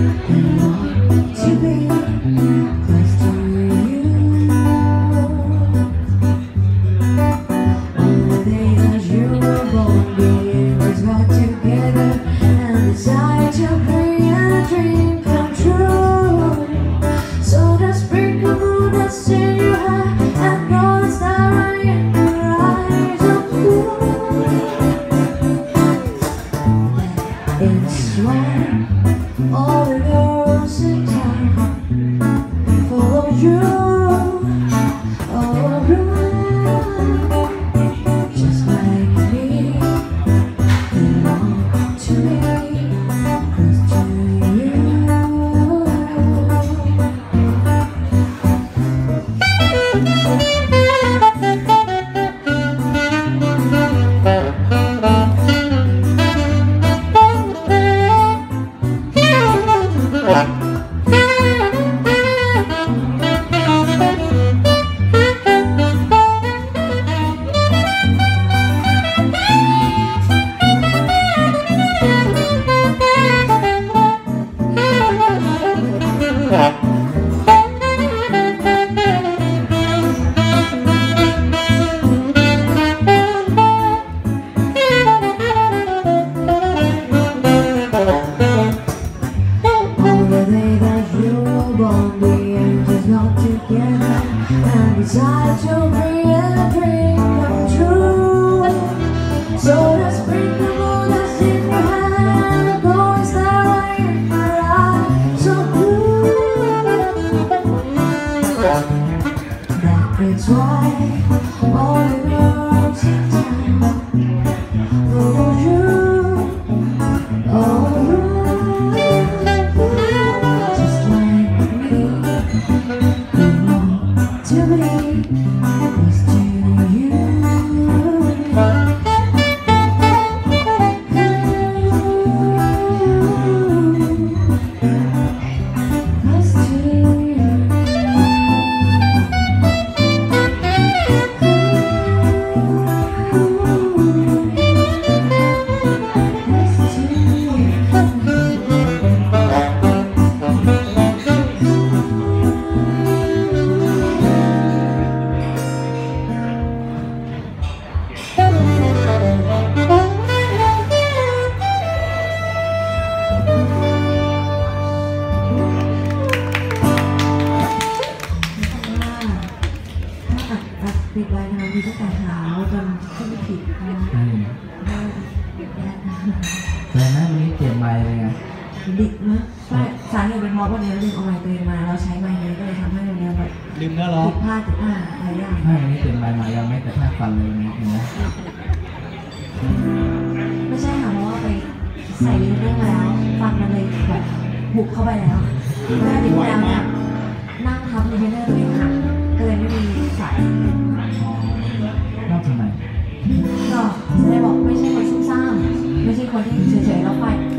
All the girls in town follow you all around, just like me. They belong to me, close to you. And decide to bring a dream come true. So let's bring the moon that's in your hand, going starlight in your eyes, so blue. That's why all the girls in town follow you all around, just like me. To me, close to you. Close to you.ปิดไว้นะคะมีตั้งแต่เช้าจนขึ้นไปผิดนะคะแต่นะวันนี้เปลี่ยนไมค์เลยไงดิบนะใช่สาเหตุเป็นเพราะวันนี้ลืมเอาไมค์ตัวเองมาเราใช้ไมค์นี้ก็เลยทำให้วันนี้แบบลืมเนื้อร้องผิดพลาดหลายอย่างไม่วันนี้เปลี่ยนไมค์มายังไม่แต่ถ้าฟังเลยนะเห็นไหมไม่ใช่ค่ะเพราะว่าไปใส่เรื่องแล้วฟังมันเลยแบบบุกเข้าไปแล้วแม่ดิ้งแล้วเนี่ยนั่งทับในเทนเนอร์ตัวเองหักก็เลยไม่มีสายนอกจากไหนก็จะได้บอกไม่ใช่คนซุ่มซ่ามไม่ใช่คนที่เฉยๆแล้วไป